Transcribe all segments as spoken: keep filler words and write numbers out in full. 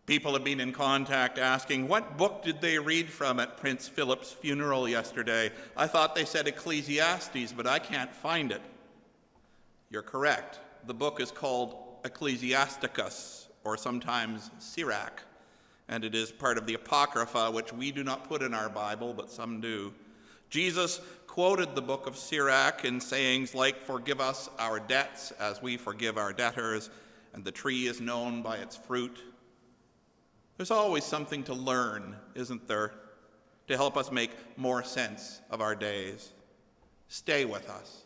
People have been in contact asking, what book did they read from at Prince Philip's funeral yesterday? I thought they said Ecclesiastes, but I can't find it. You're correct. The book is called Ecclesiasticus, or sometimes Sirach, and it is part of the Apocrypha, which we do not put in our Bible, but some do. Jesus quoted the book of Sirach in sayings like, "Forgive us our debts as we forgive our debtors, and the tree is known by its fruit." There's always something to learn, isn't there, to help us make more sense of our days. Stay with us.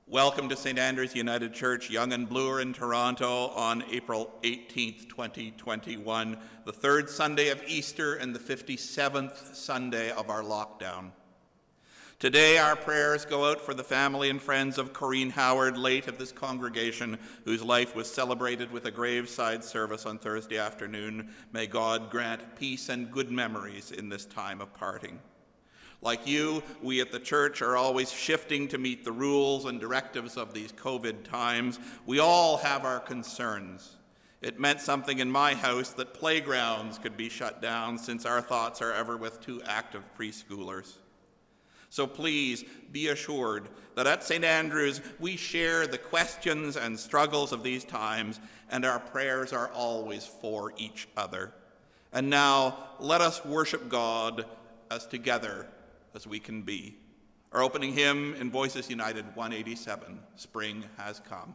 Welcome to Saint Andrew's United Church, Yonge and Bloor in Toronto on April eighteenth, twenty twenty-one, the third Sunday of Easter and the fifty-seventh Sunday of our lockdown. Today our prayers go out for the family and friends of Corrine Howard, late of this congregation, whose life was celebrated with a graveside service on Thursday afternoon. May God grant peace and good memories in this time of parting. Like you, we at the church are always shifting to meet the rules and directives of these COVID times. We all have our concerns. It meant something in my house that playgrounds could be shut down, since our thoughts are ever with two active preschoolers. So please be assured that at Saint Andrew's we share the questions and struggles of these times, and our prayers are always for each other. And now let us worship God as together as we can be. Our opening hymn in Voices United one eighty-seven, Spring Has Come.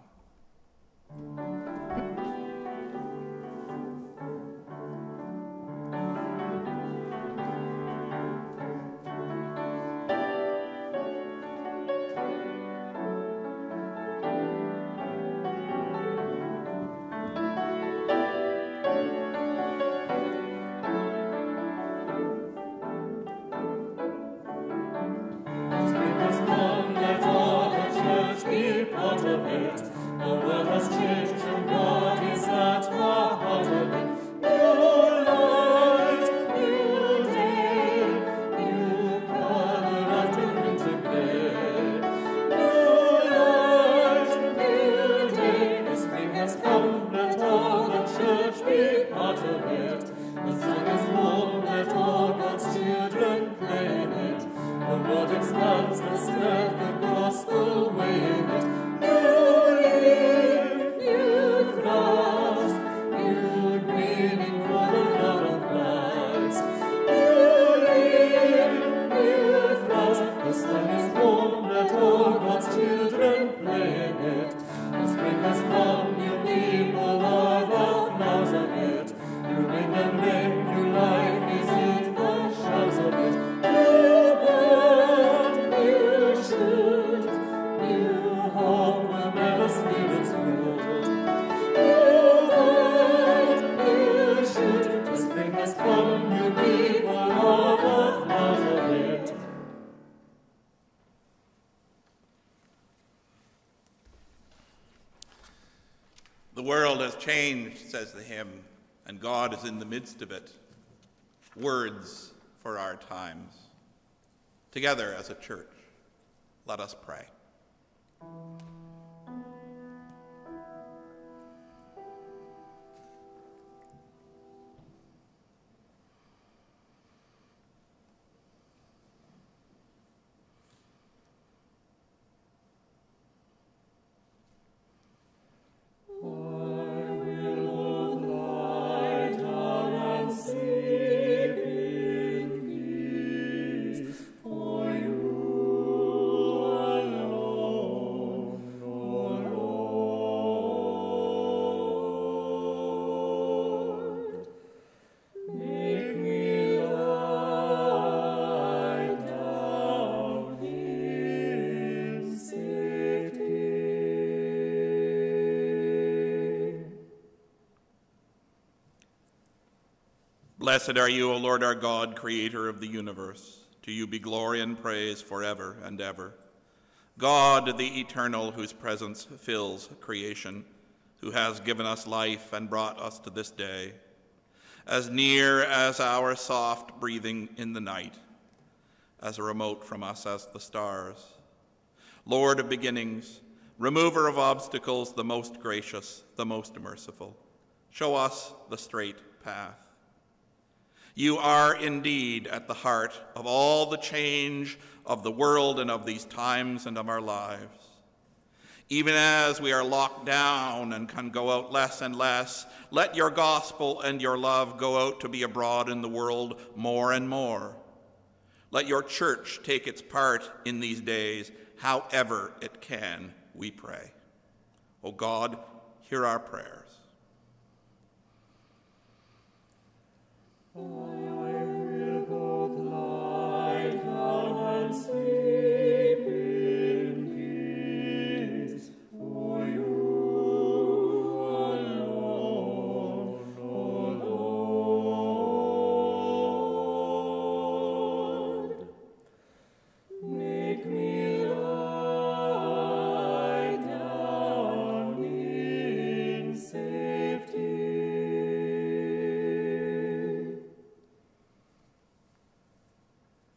The world has changed, says the hymn, and God is in the midst of it. Words for our times. Together as a church, let us pray. Blessed are you, O Lord our God, creator of the universe. To you be glory and praise forever and ever. God, the eternal, whose presence fills creation, who has given us life and brought us to this day, as near as our soft breathing in the night, as remote from us as the stars. Lord of beginnings, remover of obstacles, the most gracious, the most merciful, show us the straight path. You are indeed at the heart of all the change of the world and of these times and of our lives. Even as we are locked down and can go out less and less, let your gospel and your love go out to be abroad in the world more and more. Let your church take its part in these days, however it can, we pray. O God, hear our prayers. I will both lie down and sleep in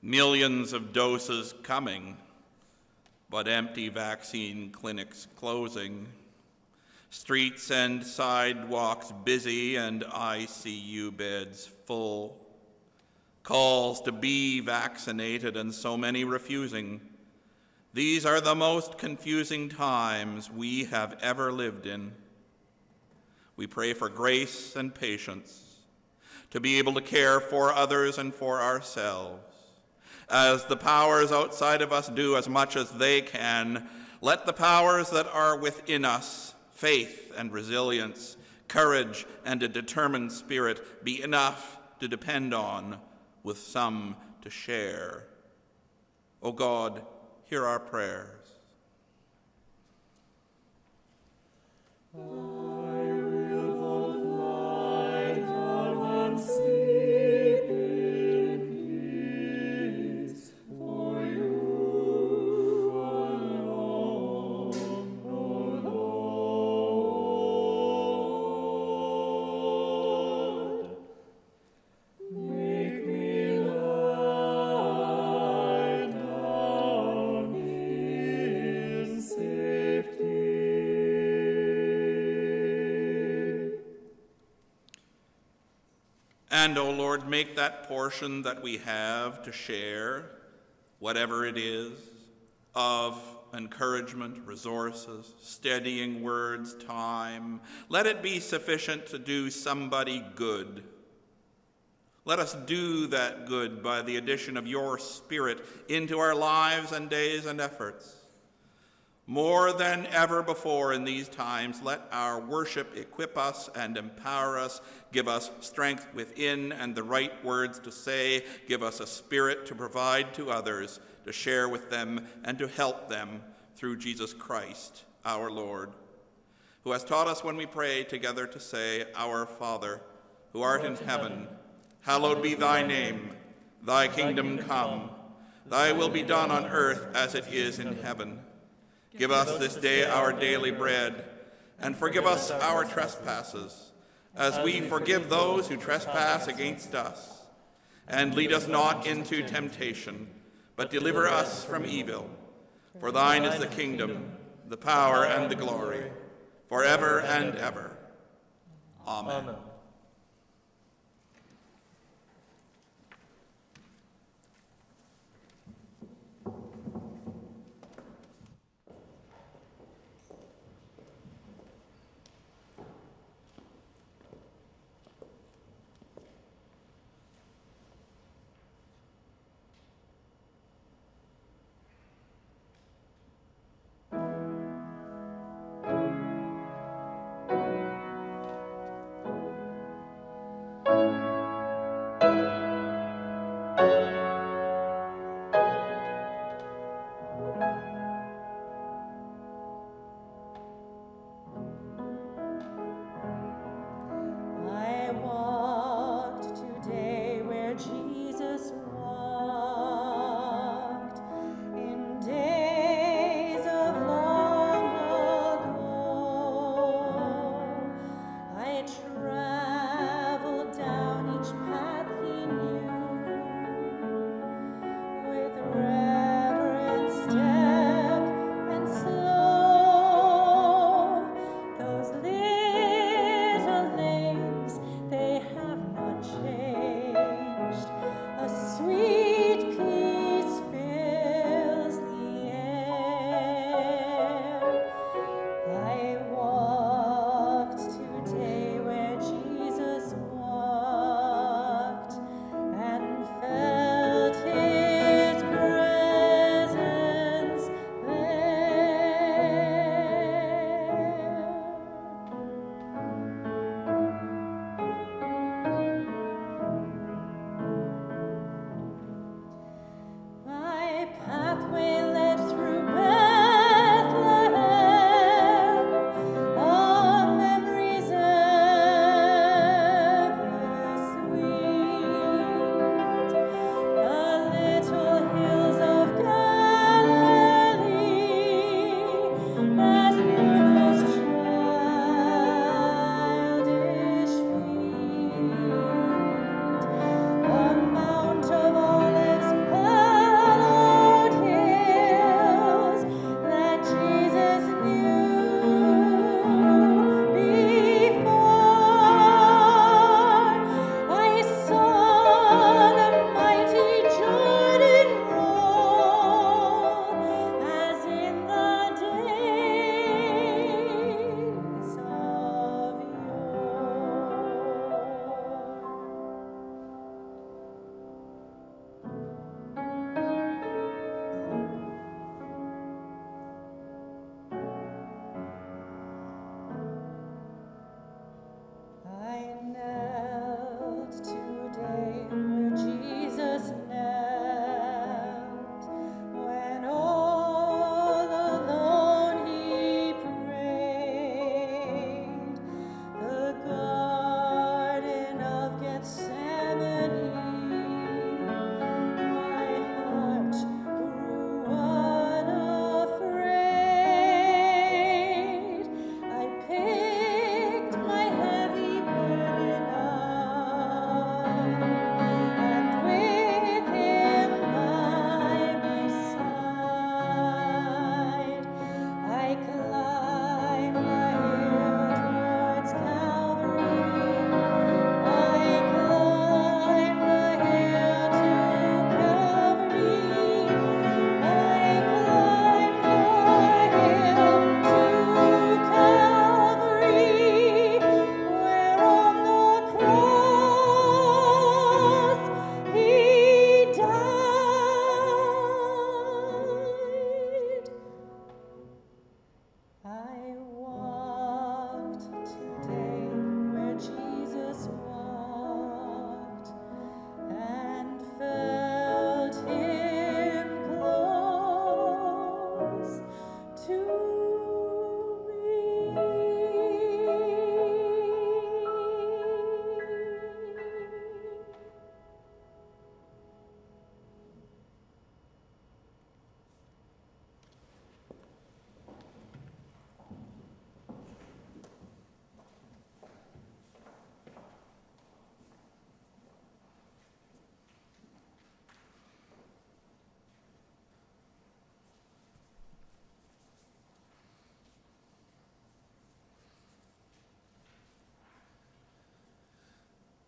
Millions of doses coming, but empty vaccine clinics closing. Streets and sidewalks busy and I C U beds full. Calls to be vaccinated and so many refusing. These are the most confusing times we have ever lived in. We pray for grace and patience to be able to care for others and for ourselves. As the powers outside of us do as much as they can, let the powers that are within us, faith and resilience, courage and a determined spirit, be enough to depend on, with some to share. O God, hear our prayers. And, O Lord, make that portion that we have to share, whatever it is, of encouragement, resources, steadying words, time, let it be sufficient to do somebody good. Let us do that good by the addition of your Spirit into our lives and days and efforts. More than ever before in these times, let our worship equip us and empower us, give us strength within and the right words to say, give us a spirit to provide to others, to share with them, and to help them through Jesus Christ, our Lord, who has taught us when we pray together to say, Our Father, who art in heaven, hallowed be thy name. Thy kingdom come. Thy will be done on earth as it is in heaven. Give us this day our daily bread, and forgive us our trespasses, as we forgive those who trespass against us. And lead us not into temptation, but deliver us from evil. For thine is the kingdom, the power, and the glory, forever and ever. Amen. Amen.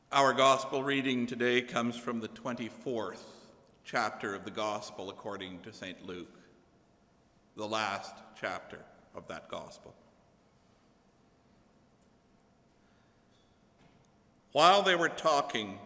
Our gospel reading today comes from the twenty-fourth chapter of the Gospel according to Saint Luke, the last chapter of that gospel. While they were talking,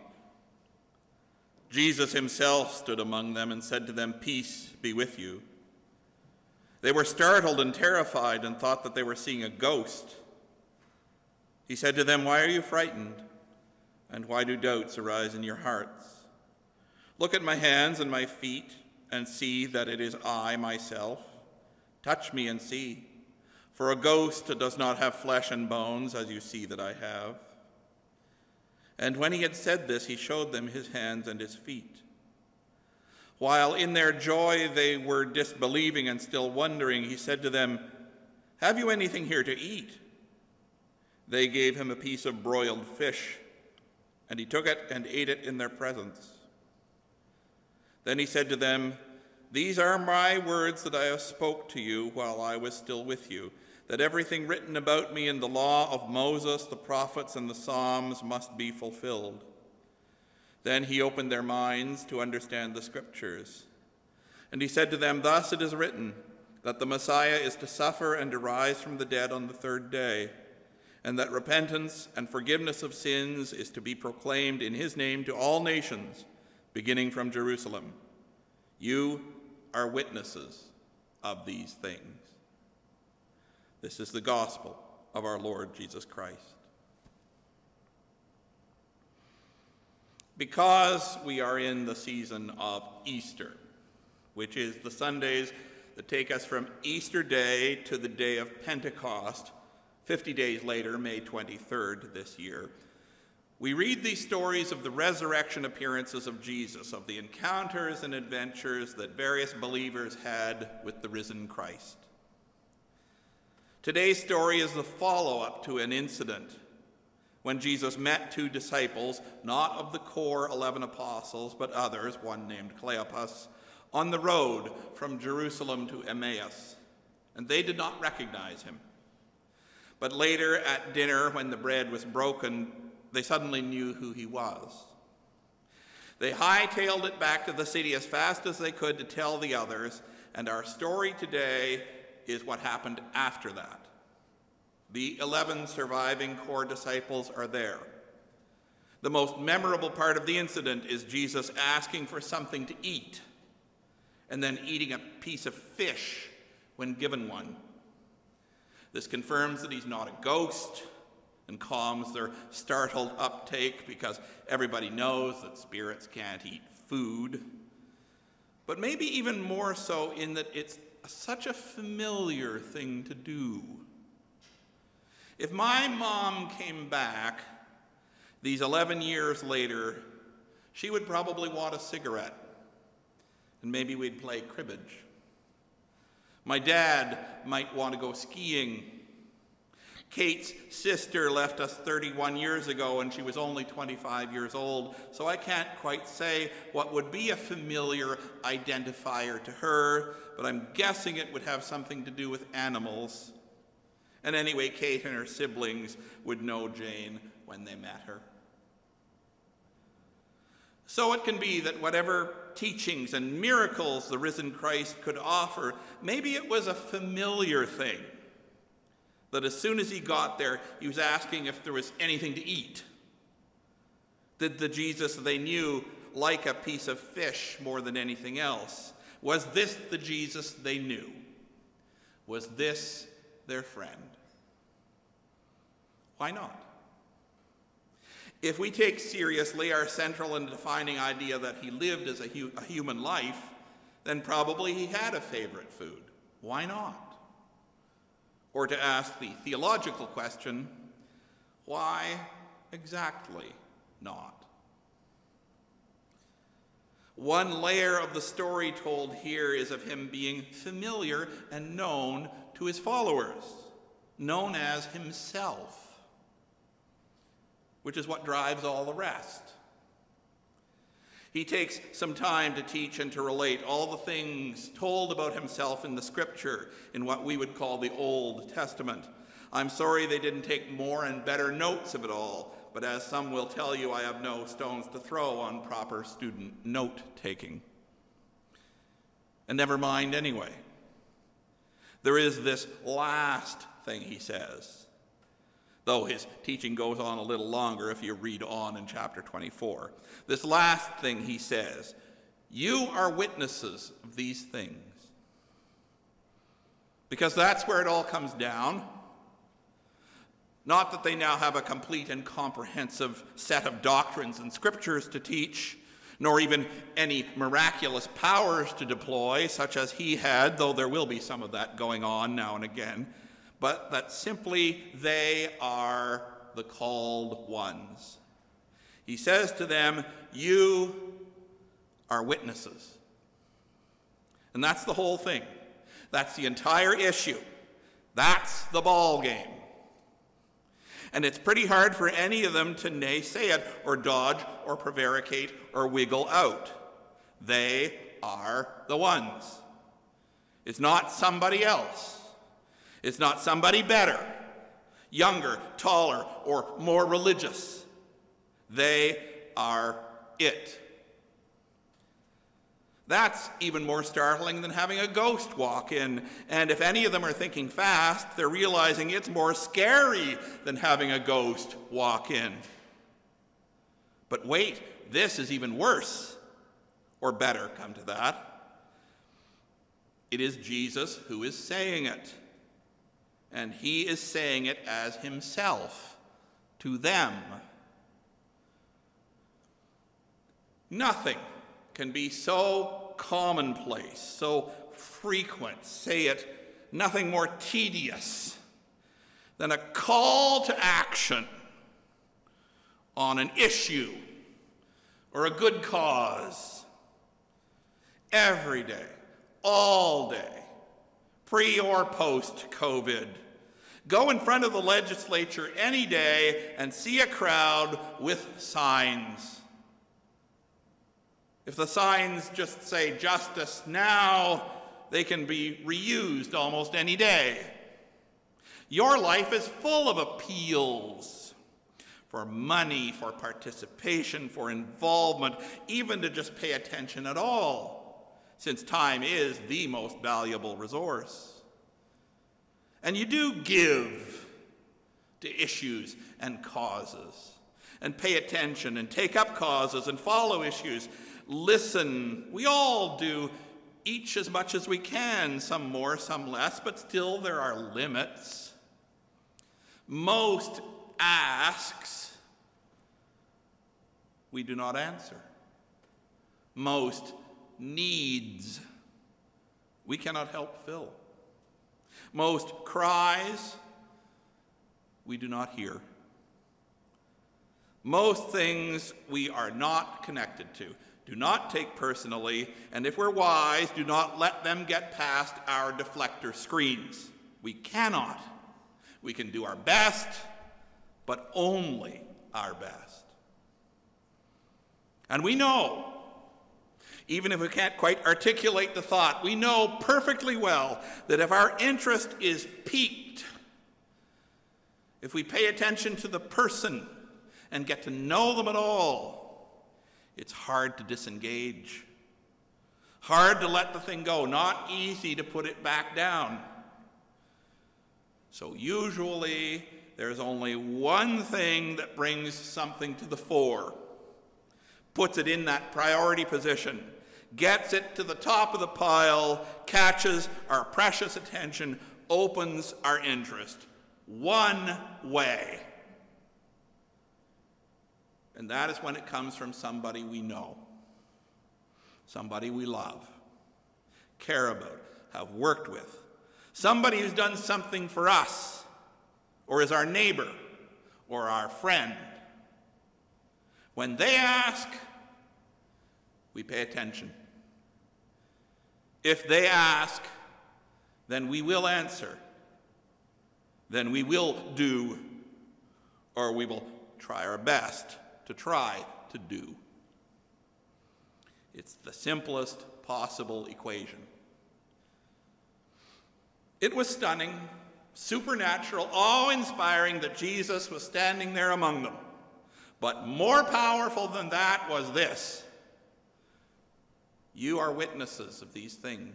Jesus himself stood among them and said to them, "Peace be with you." They were startled and terrified and thought that they were seeing a ghost. He said to them, "Why are you frightened? And why do doubts arise in your hearts? Look at my hands and my feet and see that it is I myself. Touch me and see, for a ghost does not have flesh and bones, as you see that I have." And when he had said this, he showed them his hands and his feet. While in their joy they were disbelieving and still wondering, he said to them, "Have you anything here to eat?" They gave him a piece of broiled fish, and he took it and ate it in their presence. Then he said to them, "These are my words that I have spoke to you while I was still with you, that everything written about me in the law of Moses, the prophets, and the Psalms must be fulfilled." Then he opened their minds to understand the scriptures. And he said to them, "Thus it is written, that the Messiah is to suffer and to rise from the dead on the third day, and that repentance and forgiveness of sins is to be proclaimed in his name to all nations, beginning from Jerusalem. You are witnesses of these things." This is the gospel of our Lord Jesus Christ. Because we are in the season of Easter, which is the Sundays that take us from Easter Day to the day of Pentecost, fifty days later, May twenty-third this year, we read these stories of the resurrection appearances of Jesus, of the encounters and adventures that various believers had with the risen Christ. Today's story is the follow-up to an incident when Jesus met two disciples, not of the core eleven apostles, but others, one named Cleopas, on the road from Jerusalem to Emmaus, and they did not recognize him. But later at dinner, when the bread was broken, they suddenly knew who he was. They hightailed it back to the city as fast as they could to tell the others, and our story today is what happened after that. The eleven surviving core disciples are there. The most memorable part of the incident is Jesus asking for something to eat and then eating a piece of fish when given one. This confirms that he's not a ghost and calms their startled uptake, because everybody knows that spirits can't eat food. But maybe even more so in that it's such a familiar thing to do. If my mom came back these eleven years later, she would probably want a cigarette, and maybe we'd play cribbage. My dad might want to go skiing. Kate's sister left us thirty-one years ago, and she was only twenty-five years old, so I can't quite say what would be a familiar identifier to her, but I'm guessing it would have something to do with animals. And anyway, Kate and her siblings would know Jane when they met her. So it can be that whatever teachings and miracles the risen Christ could offer, maybe it was a familiar thing, that as soon as he got there, he was asking if there was anything to eat. Did the Jesus they knew like a piece of fish more than anything else? Was this the Jesus they knew? Was this their friend? Why not? If we take seriously our central and defining idea that he lived as a, hu- a human life, then probably he had a favorite food. Why not? Or to ask the theological question, why exactly not? One layer of the story told here is of him being familiar and known to his followers, known as himself, which is what drives all the rest. He takes some time to teach and to relate all the things told about himself in the scripture, in what we would call the Old Testament. I'm sorry they didn't take more and better notes of it all, but as some will tell you, I have no stones to throw on proper student note-taking. And never mind anyway. There is this last thing he says, though his teaching goes on a little longer if you read on in chapter twenty-four. This last thing he says, you are witnesses of these things. Because that's where it all comes down. Not that they now have a complete and comprehensive set of doctrines and scriptures to teach, nor even any miraculous powers to deploy, such as he had, though there will be some of that going on now and again, but that simply they are the called ones. He says to them, you are witnesses. And that's the whole thing. That's the entire issue. That's the ball game. And it's pretty hard for any of them to naysay it or dodge or prevaricate or wiggle out. They are the ones. It's not somebody else. It's not somebody better, younger, taller, or more religious. They are it. That's even more startling than having a ghost walk in. And if any of them are thinking fast, they're realizing it's more scary than having a ghost walk in. But wait, this is even worse, or better, come to that. It is Jesus who is saying it. And he is saying it as himself to them. Nothing can be so commonplace, so frequent, say it, nothing more tedious than a call to action on an issue or a good cause. Every day, all day, pre or post-COVID. Go in front of the legislature any day and see a crowd with signs. If the signs just say justice now, they can be reused almost any day. Your life is full of appeals for money, for participation, for involvement, even to just pay attention at all, since time is the most valuable resource. And you do give to issues and causes, and pay attention and take up causes and follow issues. Listen, we all do, each as much as we can, some more, some less, but still there are limits. Most asks, we do not answer. Most needs, we cannot help fill. Most cries, we do not hear. Most things we are not connected to. Do not take personally, and if we're wise, do not let them get past our deflector screens. We cannot. We can do our best, but only our best. And we know, even if we can't quite articulate the thought, we know perfectly well that if our interest is piqued, if we pay attention to the person and get to know them at all, it's hard to disengage. Hard to let the thing go, not easy to put it back down. So usually there's only one thing that brings something to the fore, puts it in that priority position, gets it to the top of the pile, catches our precious attention, opens our interest. One way. And that is when it comes from somebody we know, somebody we love, care about, have worked with, somebody who's done something for us, or is our neighbor, or our friend. When they ask, we pay attention. If they ask, then we will answer. Then we will do, or we will try our best to try to do. It's the simplest possible equation. It was stunning supernatural, awe-inspiring that Jesus was standing there among them. But more powerful than that was this: you are witnesses of these things.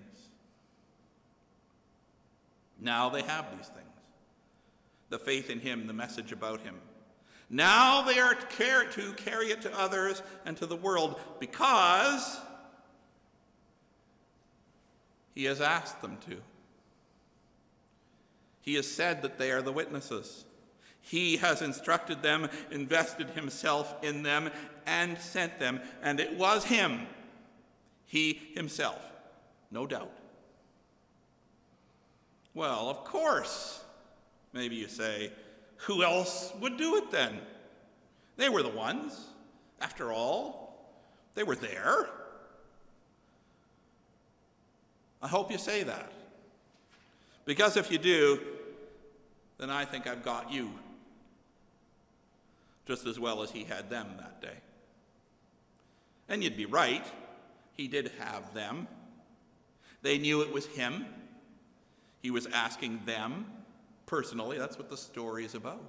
Now they have these things. The faith in him, the message about him. Now they are to carry it to others and to the world because he has asked them to. He has said that they are the witnesses. He has instructed them, invested himself in them, and sent them. And it was him, he himself, no doubt. Well, of course, maybe you say, who else would do it then? They were the ones. After all, they were there. I hope you say that. Because if you do, then I think I've got you just as well as he had them that day. And you'd be right. He did have them. They knew it was him. He was asking them personally. That's what the story is about.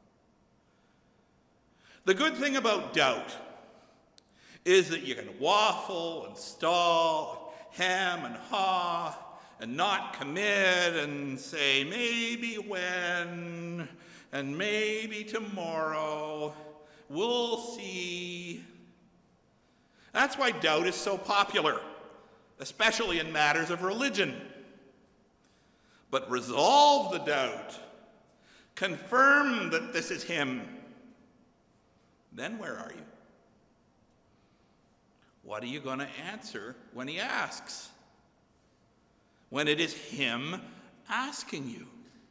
The good thing about doubt is that you can waffle and stall, hem and haw, and not commit and say maybe when, and maybe tomorrow, we'll see. That's why doubt is so popular, especially in matters of religion. But resolve the doubt. Confirm that this is him. Then where are you? What are you going to answer when he asks? When it is him asking you?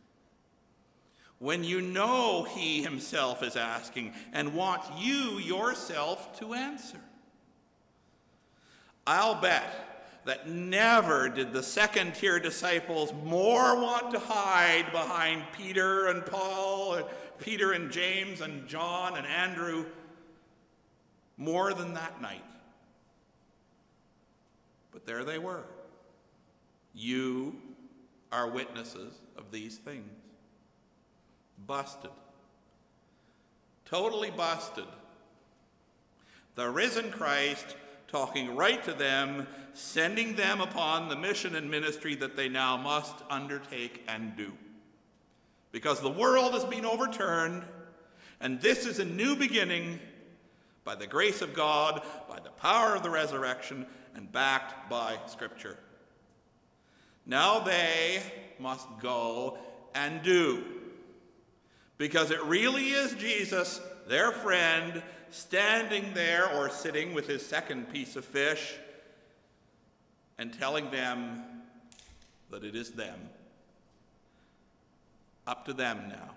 When you know he himself is asking and want you yourself to answer? I'll bet that never did the second-tier disciples more want to hide behind Peter and Paul, and Peter and James and John and Andrew more than that night. But there they were. You are witnesses of these things. Busted. Totally busted. The risen Christ talking right to them, sending them upon the mission and ministry that they now must undertake and do. Because the world has been overturned, and this is a new beginning by the grace of God, by the power of the resurrection, and backed by Scripture. Now they must go and do. Because it really is Jesus, their friend, standing there or sitting with his second piece of fish and telling them that it is them. Up to them now.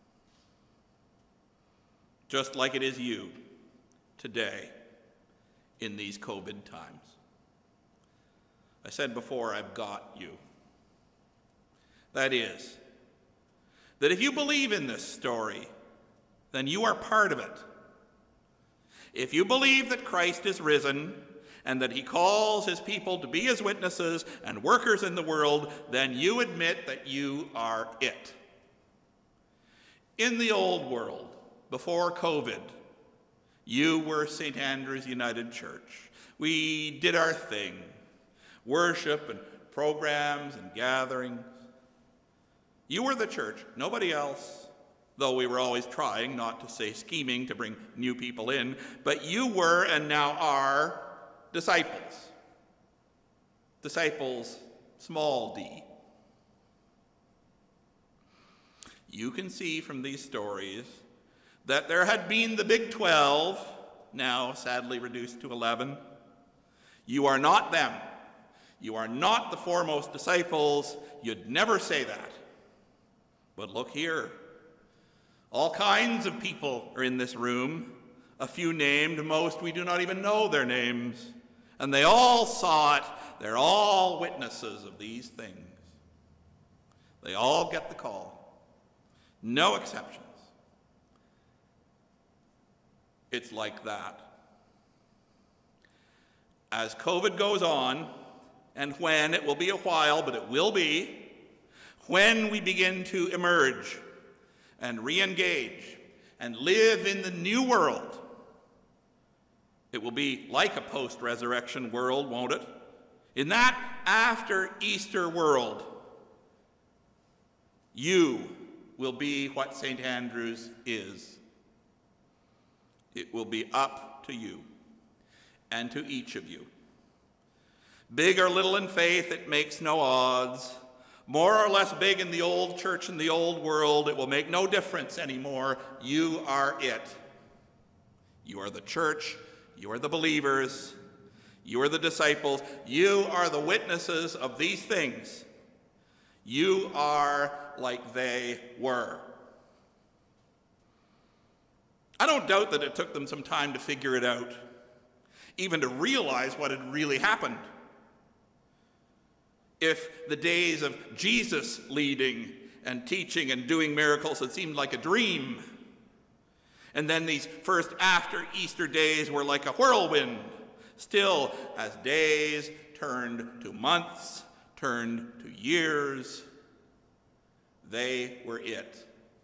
Just like it is you today in these COVID times. I said before, I've got you. That is, that if you believe in this story, then you are part of it. If you believe that Christ is risen and that he calls his people to be his witnesses and workers in the world, then you admit that you are it. In the old world, before COVID, you were Saint Andrew's United Church. We did our thing, worship and programs and gatherings. You were the church, nobody else. Though we were always trying, not to say scheming, to bring new people in, but you were and now are disciples. Disciples, small d. You can see from these stories that there had been the Big Twelve, now sadly reduced to eleven. You are not them. You are not the foremost disciples. You'd never say that. But look here. All kinds of people are in this room, a few named, most we do not even know their names. And they all saw it. They're all witnesses of these things. They all get the call. No exceptions. It's like that. As COVID goes on, and when, it will be a while, but it will be, when we begin to emerge and re-engage and live in the new world, it will be like a post-resurrection world, won't it? In that after-Easter world, you will be what Saint Andrew's is. It will be up to you and to each of you. Big or little in faith, it makes no odds. More or less big in the old church and the old world, it will make no difference anymore. You are it. You are the church. You are the believers. You are the disciples. You are the witnesses of these things. You are like they were. I don't doubt that it took them some time to figure it out, even to realize what had really happened. If the days of Jesus leading and teaching and doing miracles had seemed like a dream, and then these first after Easter days were like a whirlwind, still, as days turned to months, turned to years, they were it.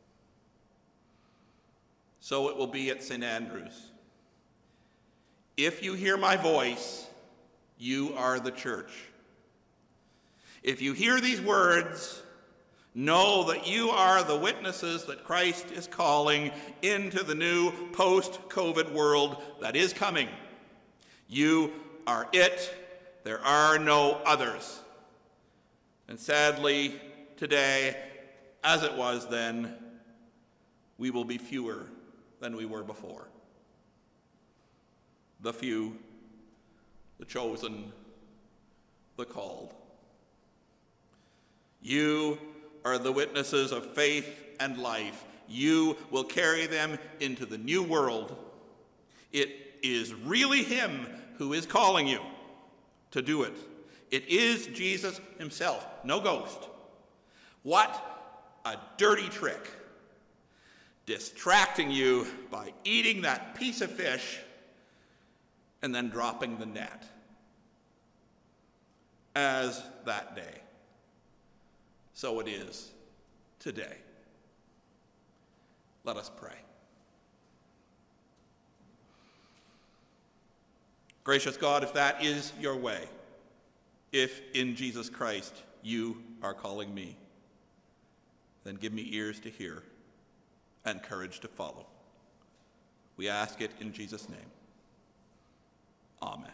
So it will be at Saint Andrew's. If you hear my voice, you are the church. If you hear these words, know that you are the witnesses that Christ is calling into the new post-COVID world that is coming. You are it. There are no others. And sadly, today, as it was then, we will be fewer than we were before. The few, the chosen, the called. You are the witnesses of faith and life. You will carry them into the new world. It is really him who is calling you to do it. It is Jesus himself, no ghost. What a dirty trick. Distracting you by eating that piece of fish and then dropping the net. As that day, so it is today. Let us pray. Gracious God, if that is your way, if in Jesus Christ you are calling me, then give me ears to hear and courage to follow. We ask it in Jesus' name. Amen.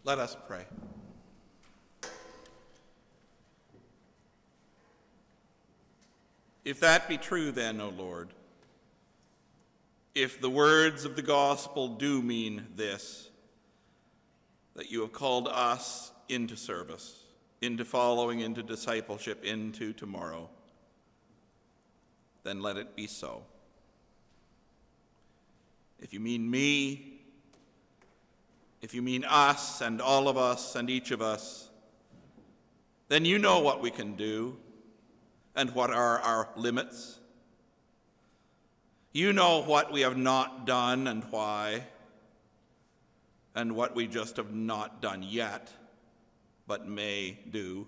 Let us pray. If that be true then, O Lord, if the words of the gospel do mean this, that you have called us into service, into following, into discipleship, into tomorrow, then let it be so. If you mean me, if you mean us and all of us and each of us, then you know what we can do and what are our limits. You know what we have not done and why, and what we just have not done yet, but may do.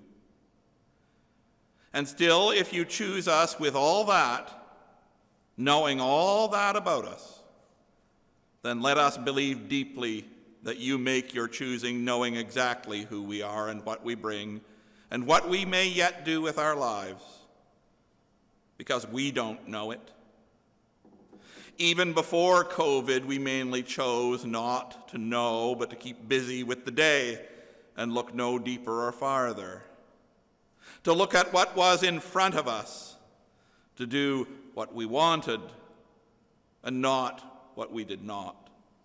And still, if you choose us with all that, knowing all that about us, then let us believe deeply that you make your choosing knowing exactly who we are and what we bring, and what we may yet do with our lives, because we don't know it. Even before COVID, we mainly chose not to know, but to keep busy with the day and look no deeper or farther. To look at what was in front of us, to do what we wanted and not what we did not.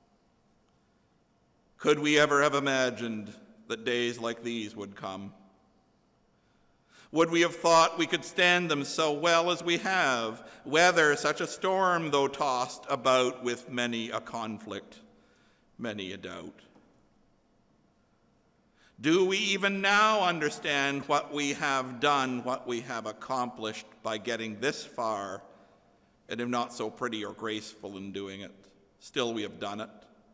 Could we ever have imagined that days like these would come? Would we have thought we could stand them so well as we have, weather such a storm, though tossed about with many a conflict, many a doubt? Do we even now understand what we have done, what we have accomplished by getting this far, and if not so pretty or graceful in doing it, still we have done it?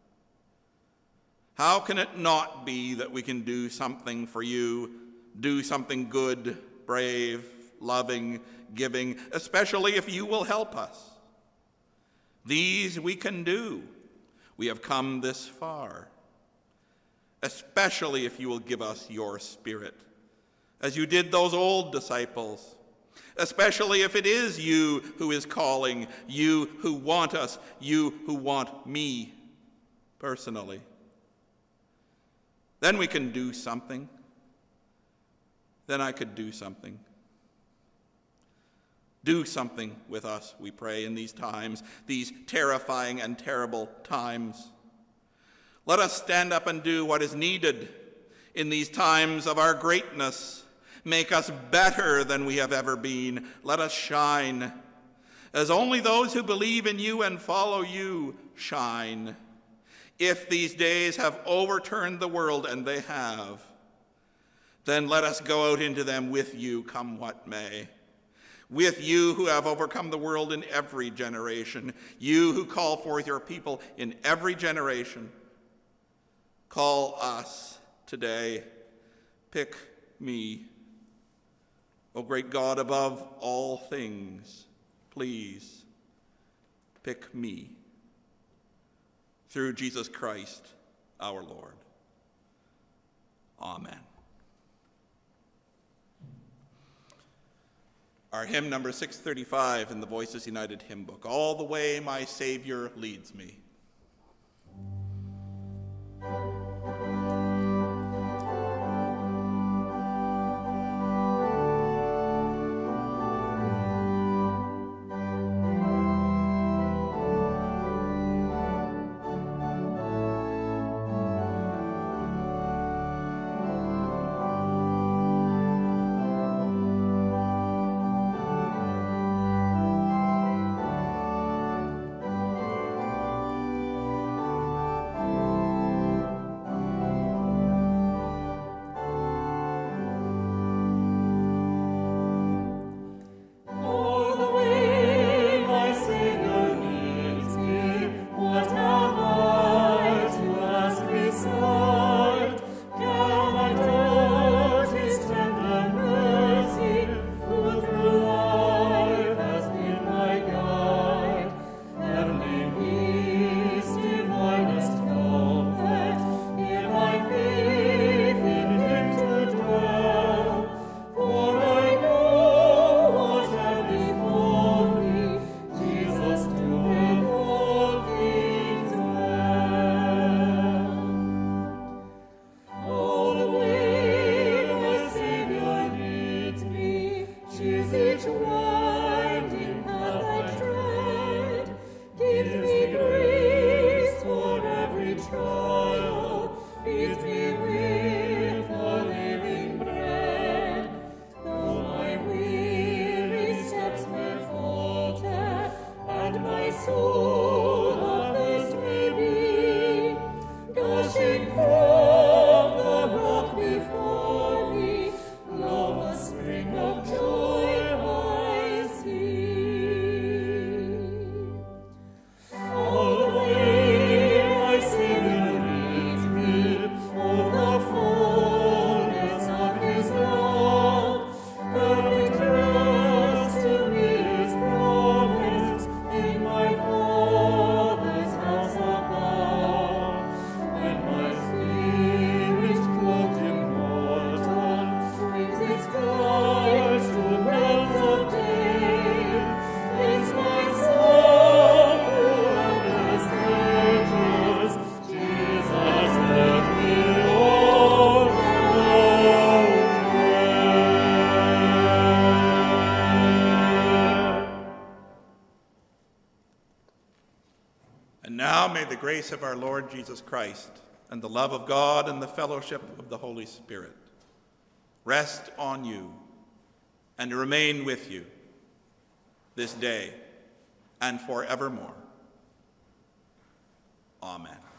How can it not be that we can do something for you, do something good, brave, loving, giving, especially if you will help us? These we can do. We have come this far, especially if you will give us your Spirit, as you did those old disciples, especially if it is you who is calling, you who want us, you who want me personally. Then we can do something. Then I could do something. Do something with us, we pray, in these times, these terrifying and terrible times. Let us stand up and do what is needed in these times of our greatness. Make us better than we have ever been. Let us shine, as only those who believe in you and follow you shine. If these days have overturned the world, and they have, then let us go out into them with you, come what may. With you who have overcome the world in every generation, you who call forth your people in every generation. Call us today. Pick me. O great God above all things, please pick me. Through Jesus Christ, our Lord. Amen. Our hymn number six thirty-five in the Voices United hymn book, All the Way My Savior Leads Me. The grace of our Lord Jesus Christ and the love of God and the fellowship of the Holy Spirit rest on you and remain with you this day and forevermore. Amen.